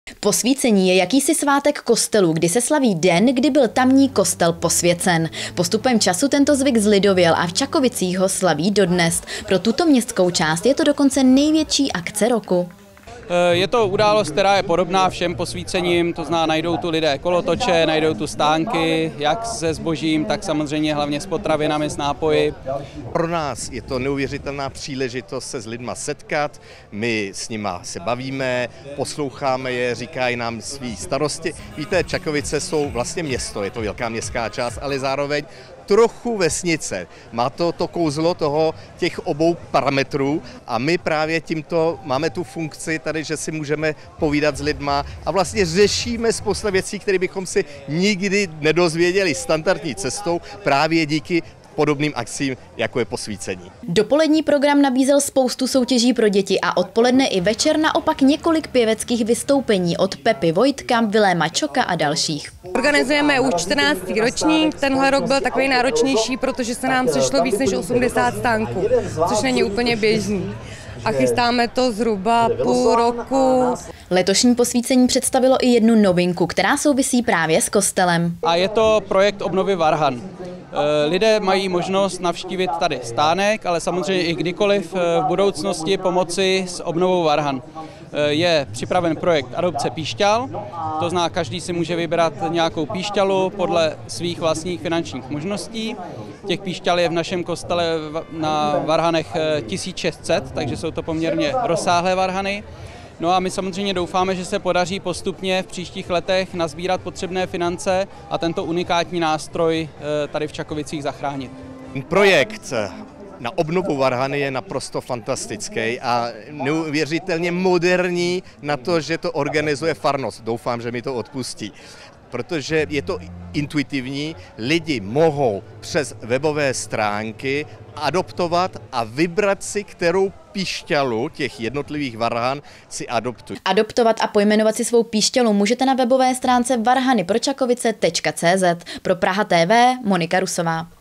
Posvícení je jakýsi svátek kostelů, kdy se slaví den, kdy byl tamní kostel posvěcen. Postupem času tento zvyk zlidověl a v Čakovicích ho slaví dodnes. Pro tuto městskou část je to dokonce největší akce roku. Je to událost, která je podobná všem posvícením, to znamená, najdou tu lidé kolotoče, najdou tu stánky, jak se zbožím, tak samozřejmě hlavně s potravinami, s nápoji. Pro nás je to neuvěřitelná příležitost se s lidma setkat, my s nima se bavíme, posloucháme je, říkají nám svý starosti. Víte, Čakovice jsou vlastně město, je to velká městská část, ale zároveň trochu vesnice. Má to kouzlo těch obou parametrů a my právě tímto máme tu funkci tady, že si můžeme povídat s lidma a vlastně řešíme spoustu věcí, které bychom si nikdy nedozvěděli standardní cestou právě díky podobným akcím, jako je posvícení. Dopolední program nabízel spoustu soutěží pro děti a odpoledne i večer naopak několik pěveckých vystoupení od Pepy Vojtka, Viléma Čoka a dalších. Organizujeme už 14. ročník, tenhle rok byl takový náročnější, protože se nám sešlo víc než 80 stánků, což není úplně běžný. A chystáme to zhruba půl roku. Letošní posvícení představilo i jednu novinku, která souvisí právě s kostelem. A je to projekt obnovy varhan. Lidé mají možnost navštívit tady stánek, ale samozřejmě i kdykoliv v budoucnosti pomoci s obnovou varhan. Je připraven projekt adopce píšťal, to znamená, každý si může vybrat nějakou píšťalu podle svých vlastních finančních možností. Těch píšťal je v našem kostele na varhanech 1600, takže jsou to poměrně rozsáhlé varhany. No a my samozřejmě doufáme, že se podaří postupně v příštích letech nasbírat potřebné finance a tento unikátní nástroj tady v Čakovicích zachránit. Projekt na obnovu varhany je naprosto fantastický a neuvěřitelně moderní na to, že to organizuje farnost. Doufám, že mi to odpustí. Protože je to intuitivní, lidi mohou přes webové stránky adoptovat a vybrat si, kterou píšťalu těch jednotlivých varhan si adoptují. Adoptovat a pojmenovat si svou píšťalu můžete na webové stránce varhanypročakovice.cz. Pro Praha TV Monika Rusová.